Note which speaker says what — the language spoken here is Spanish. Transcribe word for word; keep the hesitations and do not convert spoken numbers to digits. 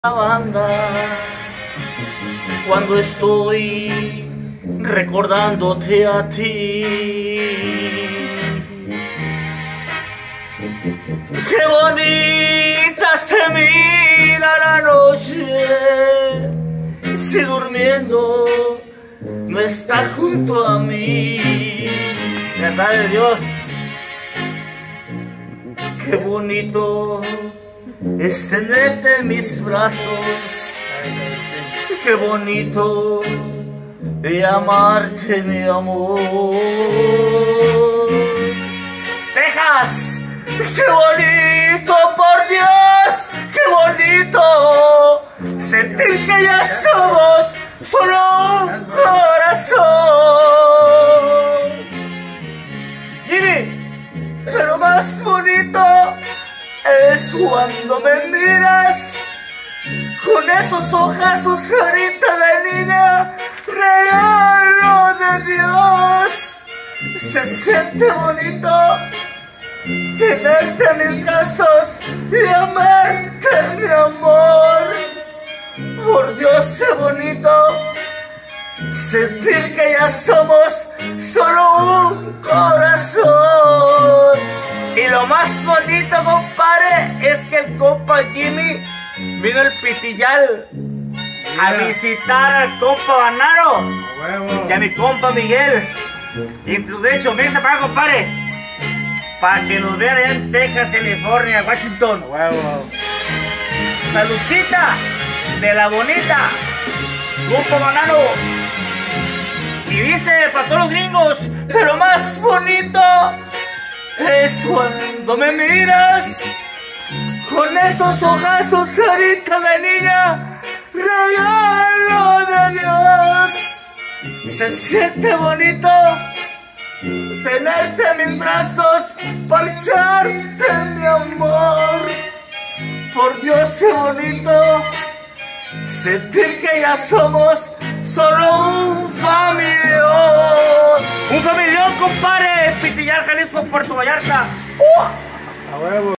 Speaker 1: La banda cuando estoy recordándote a ti. Qué bonita se mira la noche si durmiendo no está junto a mí. Verdad de Dios, qué bonito es tenerte en mis brazos, qué bonito de amarte, mi amor. Texas, qué bonito, por Dios, qué bonito sentir que ya somos solo un corazón. Jimmy, pero más bonito es cuando me miras con esos ojazos, carita de niña, regalo de Dios. Se siente bonito tenerte en mis brazos y amarte, mi amor. Por Dios, qué bonito sentir que ya somos solo un corazón. Y lo más bonito, compadre, es que el compa Jimmy vino el Pitillal a visitar al compa Banano y a mi compa Miguel. Y de hecho, venga para acá, compadre, para que nos vean allá en Texas, California, Washington. Saludcita de la bonita compa Banano. Y dice para todos los gringos, pero más bonito es cuando me miras con esos ojazos, carita de niña, regalo de Dios. Se siente bonito tenerte en mis brazos, parcharte, mi amor. Por Dios, qué bonito sentir que ya somos solo un familión. Un familión, compadre. Pitillal, Jalisco, Puerto Vallarta. ¡Uh!
Speaker 2: A huevo.